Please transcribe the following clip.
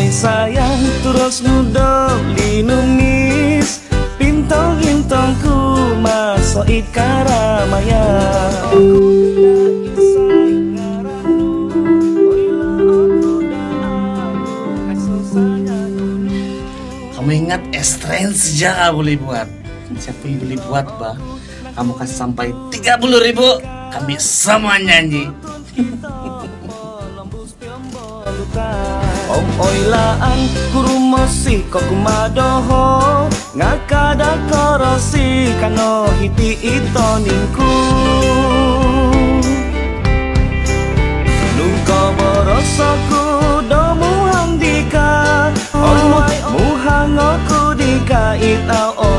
sayang terus ngudok linumis Bintang-bintangku masuk ikaramaya Kamu ingat Strange Sejarah boleh buat? Siapa yang boleh buat, bah? Kamu kasih sampai 30.000, kami semua nyanyi. Om oilaan guru masih kok kumadoho ngakada korosi kano hiti ito ningku nungko borosoku domu handika on muhangoku dika itao